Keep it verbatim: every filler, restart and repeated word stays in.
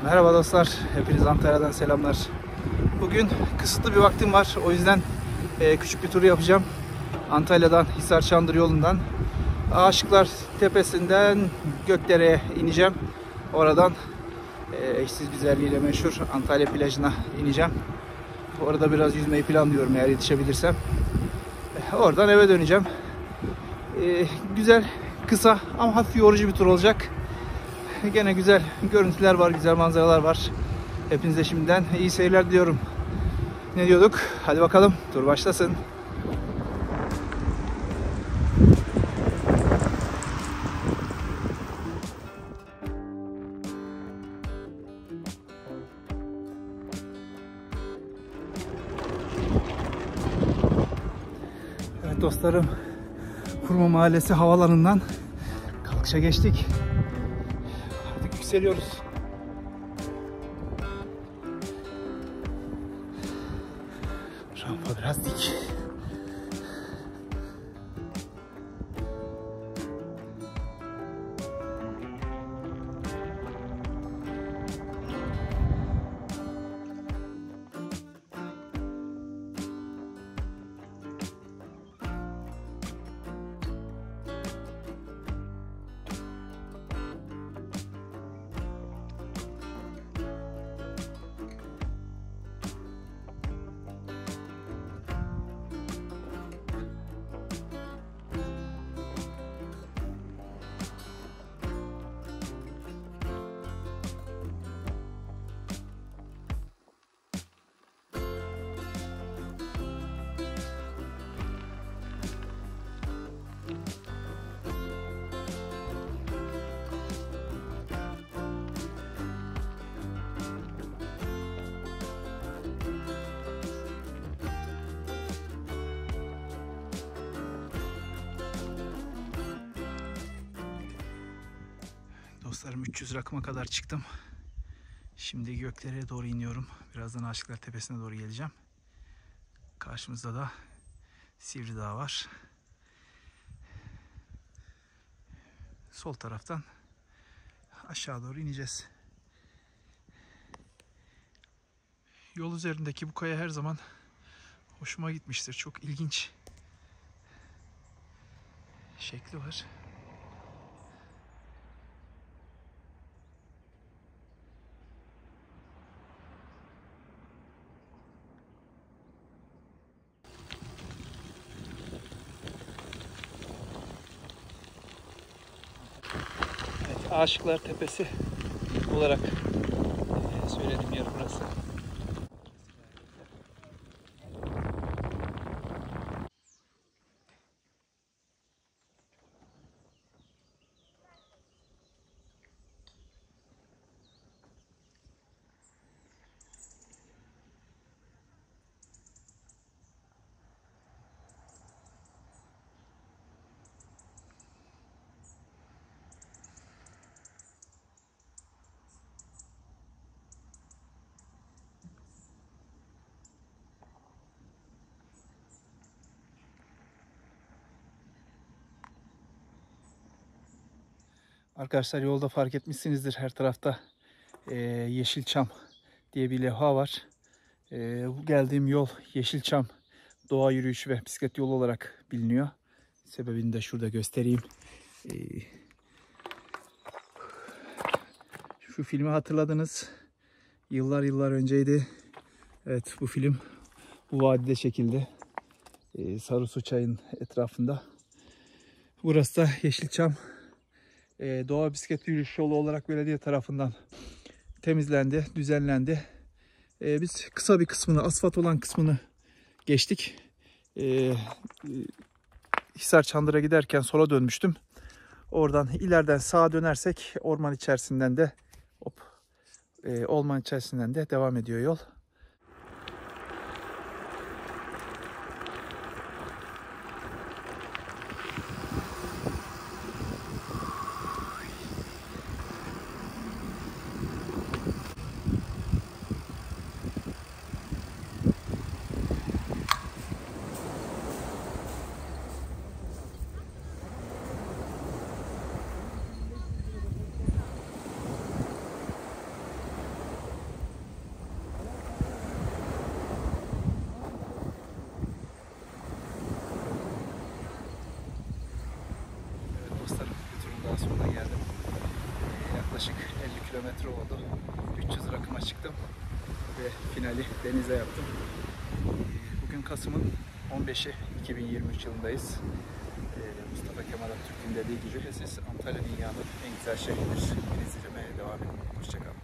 Merhaba dostlar, hepiniz Antalya'dan selamlar. Bugün kısıtlı bir vaktim var, o yüzden e, küçük bir tur yapacağım. Antalya'dan Hisar Çandır yolundan Aşıklar Tepesi'nden Gökdere'ye ineceğim. Oradan e, eşsiz güzelliğiyle meşhur Antalya plajına ineceğim. Orada biraz yüzmeyi planlıyorum eğer yetişebilirsem. E, oradan eve döneceğim. E, güzel, kısa ama hafif yorucu bir tur olacak. Gene güzel görüntüler var, güzel manzaralar var. Hepinize şimdiden iyi seyirler diliyorum. Ne diyorduk? Hadi bakalım, tur başlasın. Evet dostlarım, Kurma Mahallesi havalanından kalkışa geçtik. Artık yükseliyoruz. Rampa biraz dik. Dostlarım, üç yüz rakıma kadar çıktım. Şimdi Gökdere'ye doğru iniyorum. Birazdan Aşıklar Tepesi'ne doğru geleceğim. Karşımızda da Sivri Dağı var. Sol taraftan aşağı doğru ineceğiz. Yol üzerindeki bu kaya her zaman hoşuma gitmiştir. Çok ilginç şekli var. Aşıklar Tepesi olarak söylediğim yer burası. Arkadaşlar, yolda fark etmişsinizdir, her tarafta e, Yeşilçam diye bir levha var. E, bu geldiğim yol Yeşilçam doğa yürüyüşü ve bisiklet yolu olarak biliniyor. Sebebini de şurada göstereyim. E, şu filmi hatırladınız. Yıllar yıllar önceydi. Evet, bu film bu vadide çekildi. E, Sarısu Çay'ın etrafında. Burası da Yeşilçam doğa bisiklet yürüyüş yolu olarak belediye tarafından temizlendi, düzenlendi. Biz kısa bir kısmını, asfalt olan kısmını geçtik. Hisar Çandır'a giderken sola dönmüştüm. Oradan ileriden sağa dönersek orman içerisinden de hop, orman içerisinden de devam ediyor yol. kilometre oldu. üç yüz rakıma çıktım ve finali denize yaptım. Bugün Kasım'ın on beşi iki bin yirmi üç yılındayız. Mustafa Kemal Atatürk'ün dediği gibi siz Antalya dünyanın en güzel şehridir. Beni izlemeye devam edin. Hoşçakalın.